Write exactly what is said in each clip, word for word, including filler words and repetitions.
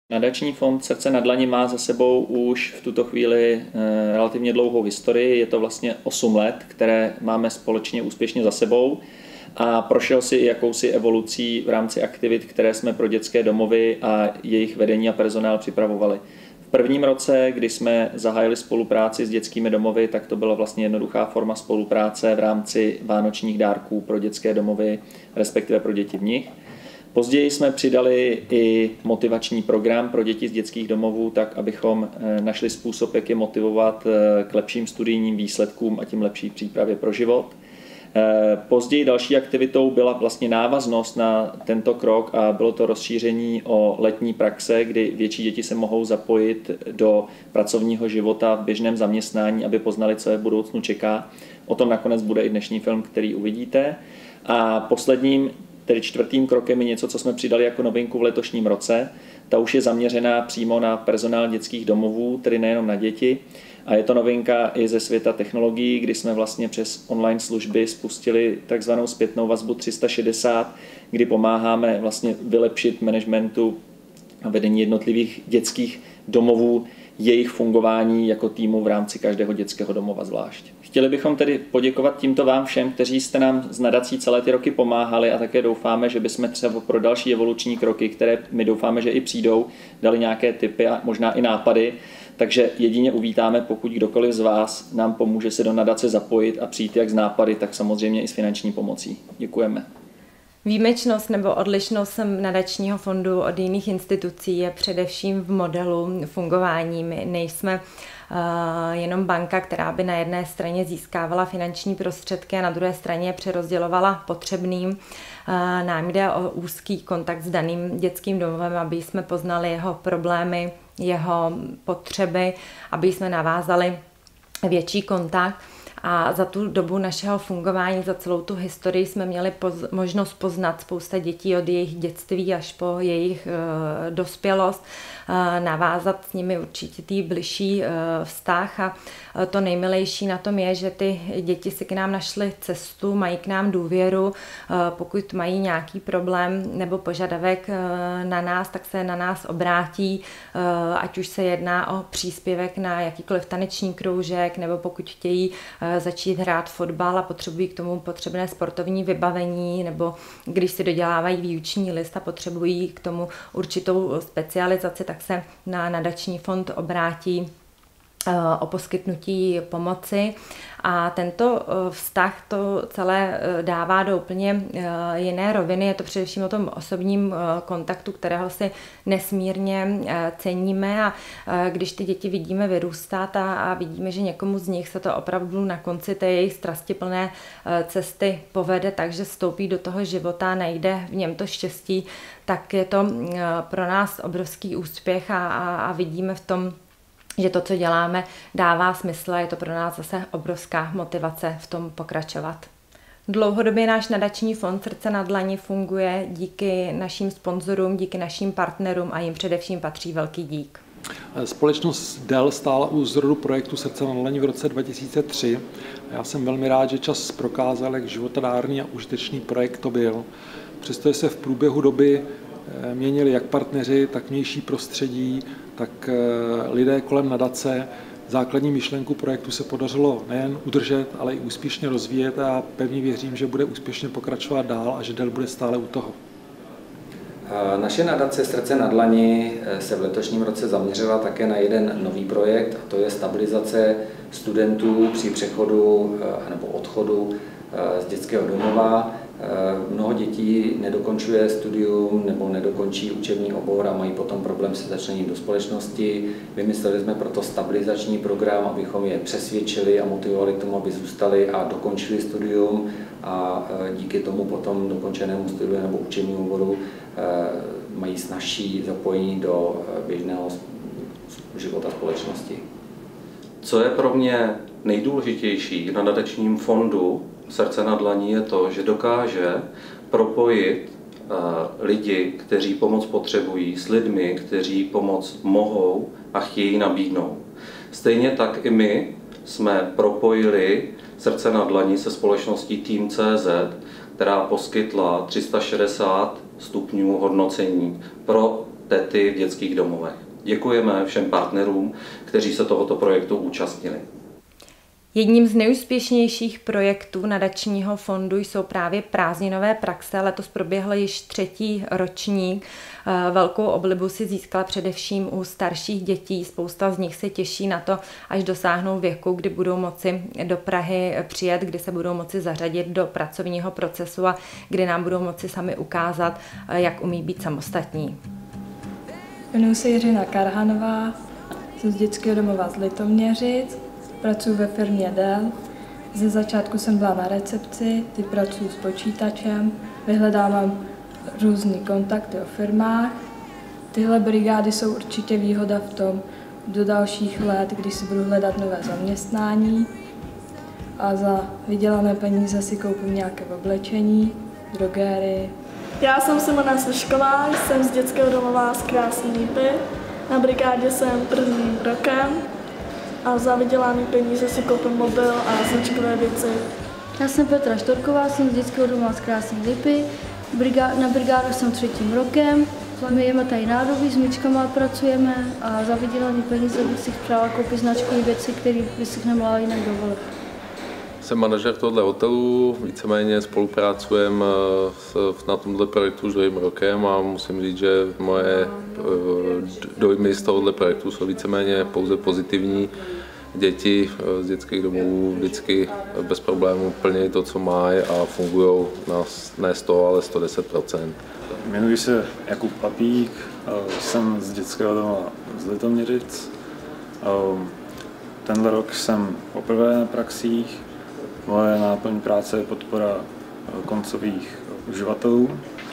Nadační fond Srdce na dlani má za sebou už v tuto chvíli relativně dlouhou historii. Je to vlastně osm let, které máme společně úspěšně za sebou a prošel si i jakousi evolucí v rámci aktivit, které jsme pro dětské domovy a jejich vedení a personál připravovali. V prvním roce, kdy jsme zahájili spolupráci s dětskými domovy, tak to byla vlastně jednoduchá forma spolupráce v rámci vánočních dárků pro dětské domovy, respektive pro děti v nich. Později jsme přidali i motivační program pro děti z dětských domovů, tak abychom našli způsob, jak je motivovat k lepším studijním výsledkům a tím lepší přípravě pro život. Později další aktivitou byla vlastně návaznost na tento krok a bylo to rozšíření o letní praxe, kdy větší děti se mohou zapojit do pracovního života v běžném zaměstnání, aby poznali, co je v budoucnu čeká. O tom nakonec bude i dnešní film, který uvidíte. A posledním, tedy čtvrtým krokem je něco, co jsme přidali jako novinku v letošním roce. Ta už je zaměřená přímo na personál dětských domovů, tedy nejenom na děti. A je to novinka i ze světa technologií, kdy jsme vlastně přes online služby spustili takzvanou zpětnou vazbu tři sta šedesát, kdy pomáháme vlastně vylepšit managementu a vedení jednotlivých dětských domovů, jejich fungování jako týmu v rámci každého dětského domova zvlášť. Chtěli bychom tedy poděkovat tímto vám všem, kteří jste nám s nadací celé ty roky pomáhali a také doufáme, že bychom třeba pro další evoluční kroky, které my doufáme, že i přijdou, dali nějaké tipy a možná i nápady. Takže jedině uvítáme, pokud kdokoliv z vás nám pomůže se do nadace zapojit a přijít jak z nápady, tak samozřejmě i s finanční pomocí. Děkujeme. Výjimečnost nebo odlišnost nadačního fondu od jiných institucí je především v modelu fungování. My nejsme uh, jenom banka, která by na jedné straně získávala finanční prostředky a na druhé straně je přerozdělovala potřebným. Uh, nám jde o úzký kontakt s daným dětským domovem, aby jsme poznali jeho problémy, jeho potřeby, aby jsme navázali větší kontakt. A za tu dobu našeho fungování, za celou tu historii jsme měli poz- možnost poznat spousta dětí od jejich dětství až po jejich e, dospělost, e, navázat s nimi určitý bližší e, vztah a e, to nejmilejší na tom je, že ty děti si k nám našly cestu, mají k nám důvěru, e, pokud mají nějaký problém nebo požadavek e, na nás, tak se na nás obrátí, e, ať už se jedná o příspěvek na jakýkoliv taneční kroužek nebo pokud chtějí e, začít hrát fotbal a potřebují k tomu potřebné sportovní vybavení, nebo když si dodělávají výuční list a potřebují k tomu určitou specializaci, tak se na nadační fond obrátí o poskytnutí pomoci. A tento vztah to celé dává do úplně jiné roviny. Je to především o tom osobním kontaktu, kterého si nesmírně ceníme a když ty děti vidíme vyrůstat a, a vidíme, že někomu z nich se to opravdu na konci té jejich strastiplné cesty povede, takže vstoupí do toho života, najde v něm to štěstí, tak je to pro nás obrovský úspěch a, a, a vidíme v tom, že to, co děláme, dává smysl a je to pro nás zase obrovská motivace v tom pokračovat. Dlouhodobě náš nadační fond Srdce na dlani funguje díky našim sponzorům, díky našim partnerům a jim především patří velký dík. Společnost D E L stála u zrodu projektu Srdce na dlani v roce dva tisíce tři. Já jsem velmi rád, že čas prokázal, jak životadárný a užitečný projekt to byl. Přestože se v průběhu doby měnili jak partneři, tak vnější prostředí, tak lidé kolem nadace. Základní myšlenku projektu se podařilo nejen udržet, ale i úspěšně rozvíjet a pevně věřím, že bude úspěšně pokračovat dál a že D E L bude stále u toho. Naše nadace Srdce na dlani se v letošním roce zaměřila také na jeden nový projekt, a to je stabilizace studentů při přechodu nebo odchodu z dětského domova. Mnoho dětí nedokončuje studium nebo nedokončí učební obor a mají potom problém se začleněním do společnosti. Vymysleli jsme proto stabilizační program, abychom je přesvědčili a motivovali k tomu, aby zůstali a dokončili studium a díky tomu potom dokončenému studiu nebo učebnímu oboru mají snazší zapojení do běžného života společnosti. Co je pro mě nejdůležitější na nadačním fondu Srdce na dlani je to, že dokáže propojit uh, lidi, kteří pomoc potřebují, s lidmi, kteří pomoc mohou a chtějí nabídnout. Stejně tak i my jsme propojili Srdce na dlani se společností Tým tečka cé zet, která poskytla tři sta šedesát stupňů hodnocení pro tety v dětských domovech. Děkujeme všem partnerům, kteří se tohoto projektu účastnili. Jedním z nejúspěšnějších projektů nadačního fondu jsou právě prázdninové praxe. Letos proběhl již třetí ročník. Velkou oblibu si získala především u starších dětí. Spousta z nich se těší na to, až dosáhnou věku, kdy budou moci do Prahy přijet, kdy se budou moci zařadit do pracovního procesu a kdy nám budou moci sami ukázat, jak umí být samostatní. Jmenuji se Jiřina Karhanová, jsem z dětského domova z Litoměřic. Pracuji ve firmě Dell. Ze začátku jsem byla na recepci, teď pracuji s počítačem, vyhledávám různé kontakty o firmách. Tyhle brigády jsou určitě výhoda v tom, do dalších let, když si budu hledat nové zaměstnání a za vydělané peníze si koupím nějaké oblečení, drogéry. Já jsem Simona Slišková, jsem z dětského domova z Krásné Lípy. Na brigádě jsem prvním rokem. A za vydělané peníze si koupím mobil a značkové věci. Já jsem Petra Štorková, jsem z dětského domova z Krásné Lípy. Na brigádu jsem třetím rokem. My jeme tady nádoby, s myčkama pracujeme a za vydělané peníze bych si chtěla koupit značkové věci, které by si nemohla jinak dovolit. Jsem manažer tohoto hotelu, víceméně spolupracujeme na tomto projektu už druhým rokem a musím říct, že moje dojmy z tohoto projektu jsou víceméně pouze pozitivní. Děti z dětských domovů vždycky bez problémů plní to, co mají a fungují na ne sto, ale sto deset procent. Jmenuji se Jakub Papík, jsem z dětského domova z Litoměřic. Tenhle rok jsem poprvé na praxích. Moje náplň práce je podpora koncových uživatelů.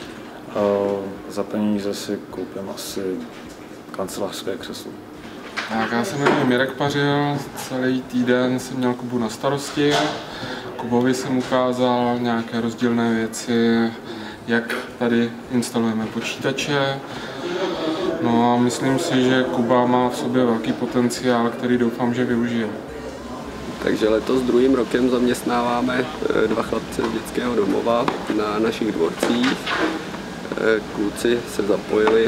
Za peníze si koupím asi kancelářské křeslo. Tak já se jmenuji Mirek Pařil, celý týden jsem měl Kubu na starosti. Kubovi jsem ukázal nějaké rozdílné věci, jak tady instalujeme počítače. No a myslím si, že Kuba má v sobě velký potenciál, který doufám, že využije. Takže letos druhým rokem zaměstnáváme dva chlapce z dětského domova na našich dvorcích. Kluci se zapojili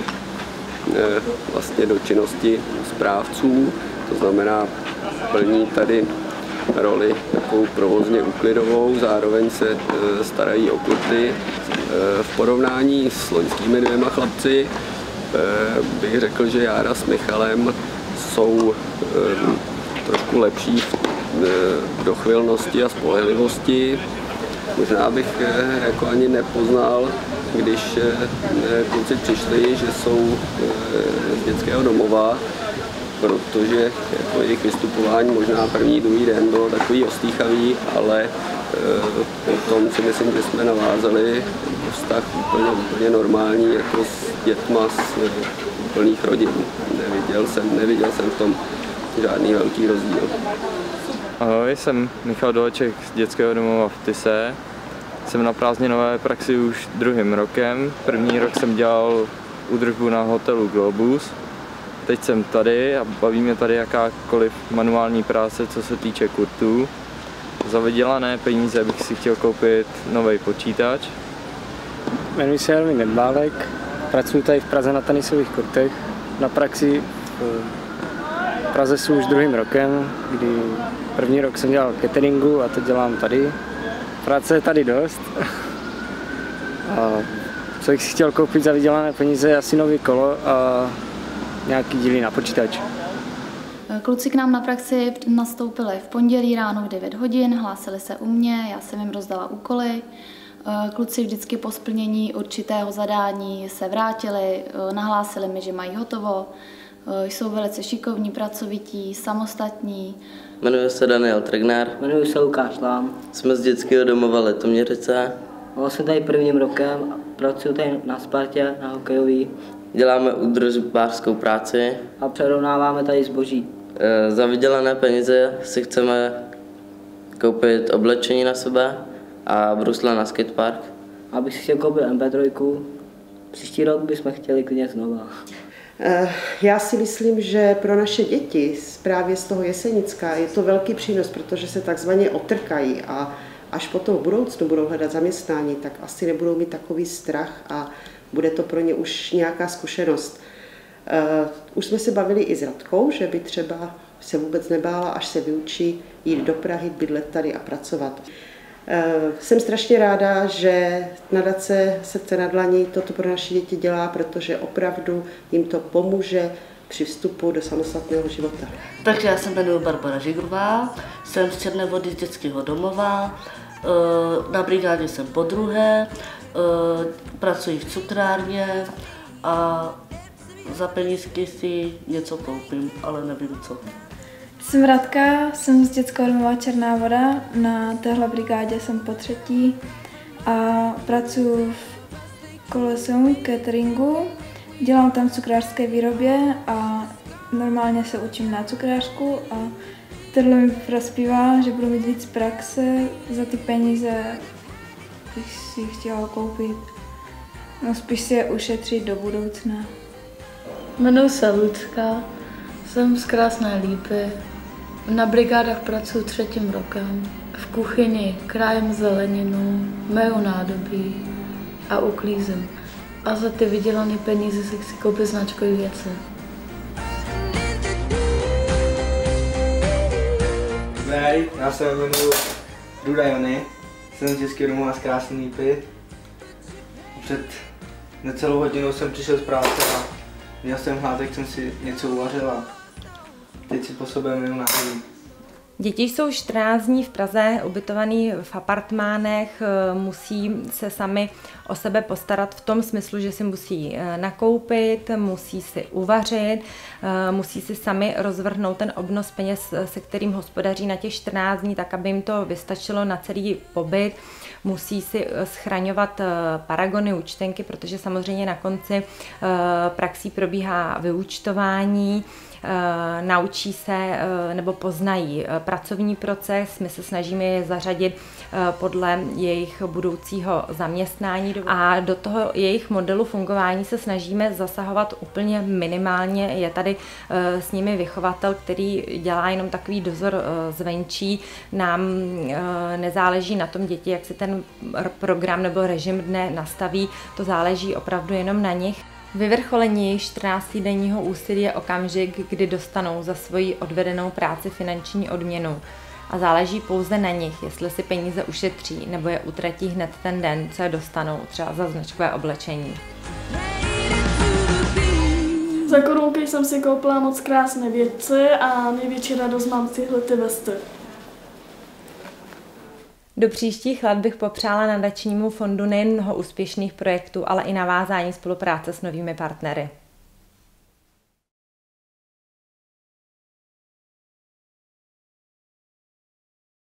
vlastně do činnosti správců, to znamená plní tady roli takovou provozně úklidovou, zároveň se starají o kluky. V porovnání s loňskými dvěma chlapci bych řekl, že Jára s Michalem jsou trošku lepší v dochvilnosti a spolehlivosti. Možná bych jako ani nepoznal, když kluci přišli, že jsou z dětského domova, protože jako jejich vystupování možná první, druhý den bylo takový ostýchavý, ale potom si myslím, že jsme navázali vztah úplně, úplně normální, jako s dětma z plných rodin. Neviděl jsem, neviděl jsem v tom žádný velký rozdíl. Ahoj, jsem Michal Doleček z dětského domova v Tyse. Jsem na prázdninové praxi už druhým rokem. První rok jsem dělal údržbu na hotelu Globus. Teď jsem tady a baví mě tady jakákoliv manuální práce, co se týče kurtů. Za vydělané peníze bych si chtěl koupit nový počítač. Jmenuji se Elvin Nedbálek, pracuji tady v Praze na tenisových kurtech. Na praxi v Praze jsou už druhým rokem, kdy první rok jsem dělal cateringu a teď dělám tady. Práce je tady dost. A co bych si chtěl koupit za vydělané peníze je asi nový kolo a nějaký díly na počítač. Kluci k nám na praxi nastoupili v pondělí ráno v devět hodin, hlásili se u mě, já jsem jim rozdala úkoly. Kluci vždycky po splnění určitého zadání se vrátili, nahlásili mi, že mají hotovo. Jsou velice šikovní, pracovití, samostatní. Jmenuji se Daniel Tregnár. Jmenuji se Lukáš Lám. Jsme z dětského domova Litoměřice. Jsem tady prvním rokem, pracuji tady na Spartě, na hokejový. Děláme údržbářskou práci. A přerovnáváme tady zboží. Za vydělané peníze si chceme koupit oblečení na sebe a brusle na skatepark. Abych si chtěl koupit em pé tři, příští rok bychom chtěli klidně znova. Já si myslím, že pro naše děti právě z toho Jesenicka je to velký přínos, protože se takzvaně otrkají a až potom v budoucnu budou hledat zaměstnání, tak asi nebudou mít takový strach a bude to pro ně už nějaká zkušenost. Už jsme se bavili i s Radkou, že by třeba se vůbec nebála, až se vyučí, jít do Prahy, bydlet tady a pracovat. Jsem strašně ráda, že nadace Srdce na dlani toto pro naše děti dělá, protože opravdu jim to pomůže při vstupu do samostatného života. Takže já se jmenuji Barbara Žigrová, jsem z Černé Vody z dětského domova, na brigádě jsem podruhé, pracuji v cukrárně a za penízky si něco koupím, ale nevím co. Jsem Radka, jsem z dětského domova Černá Voda, na téhle brigádě jsem po třetí a pracuji v Koloseum cateringu, dělám tam v cukrářské výrobě a normálně se učím na cukrářku a tohle mi prospívá, že budu mít víc praxe, za ty peníze bych si chtěla koupit, no spíš si je ušetřit do budoucna. Jmenuji se Lucka, jsem z Krásné Lípy. Na brigádách pracuji třetím rokem. V kuchyni krájím zeleninu, meju nádobí a uklízím. A za ty vydělané peníze si chci koupit značkové věci. Zdravím, já se jmenuji Duda Jony, jsem z dětského domova z Krásné Lípy. Před necelou hodinou jsem přišel z práce a měl jsem hlad, jak jsem si něco uvařil a teď si po sobě jmenuji na chodí. Děti jsou čtrnáct dní v Praze, ubytovaný v apartmánech, musí se sami o sebe postarat v tom smyslu, že si musí nakoupit, musí si uvařit, musí si sami rozvrhnout ten obnos peněz, se kterým hospodaří na těch čtrnáct dní, tak aby jim to vystačilo na celý pobyt. Musí si schraňovat paragony, účtenky, protože samozřejmě na konci praxí probíhá vyúčtování. Naučí se nebo poznají pracovní proces, my se snažíme je zařadit podle jejich budoucího zaměstnání a do toho jejich modelu fungování se snažíme zasahovat úplně minimálně. Je tady s nimi vychovatel, který dělá jenom takový dozor zvenčí. Nám nezáleží na tom děti, jak si ten program nebo režim dne nastaví, to záleží opravdu jenom na nich. Vyvrcholení jejich čtrnáctidenního úsilí je okamžik, kdy dostanou za svoji odvedenou práci finanční odměnu. A záleží pouze na nich, jestli si peníze ušetří nebo je utratí hned ten den, co je dostanou, třeba za značkové oblečení. Za korunky jsem si koupila moc krásné věci a největší radost mám tyhle ty vesty. Do příštích let bych popřála nadačnímu fondu nejen mnoho úspěšných projektů, ale i navázání spolupráce s novými partnery.